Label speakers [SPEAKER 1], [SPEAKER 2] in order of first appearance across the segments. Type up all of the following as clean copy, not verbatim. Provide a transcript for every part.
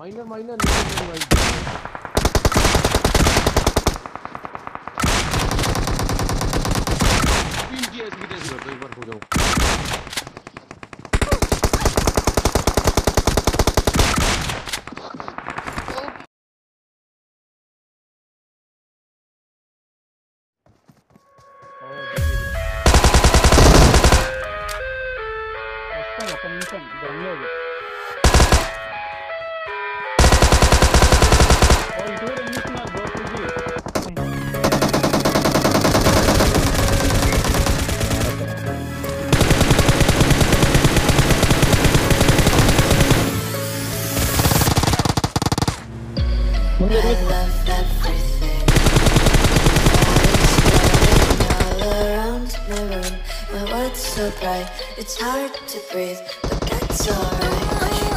[SPEAKER 1] Minor नहीं भाई। तीन की ऐसी कैसे करते एक बार हो जाओ।
[SPEAKER 2] So bright, it's hard to breathe, but that's alright.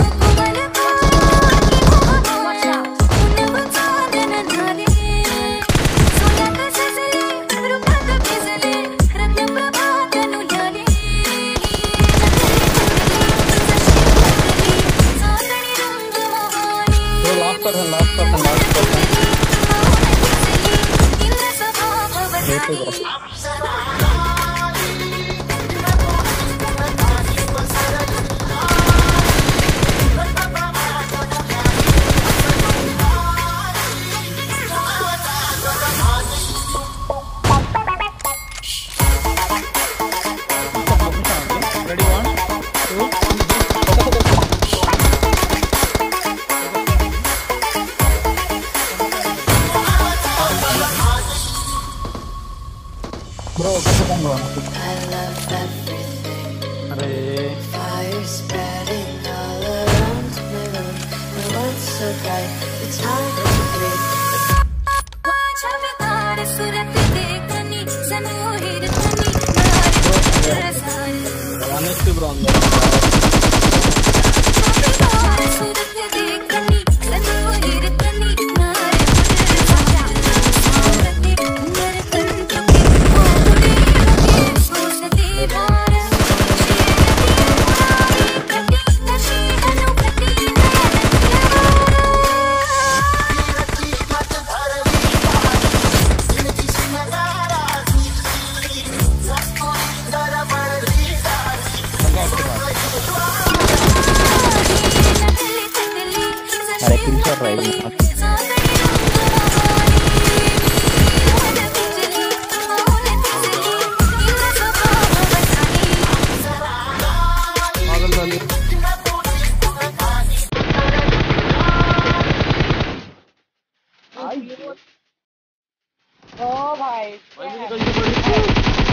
[SPEAKER 3] Bro, kasih kan bro.
[SPEAKER 2] I love everything. Fire spreading all around my room. My world's so bright, it's hard to breathe.
[SPEAKER 3] Honestly, bro. Ada pincer lagi.
[SPEAKER 4] ओ भाई
[SPEAKER 1] भाई मेरी गलती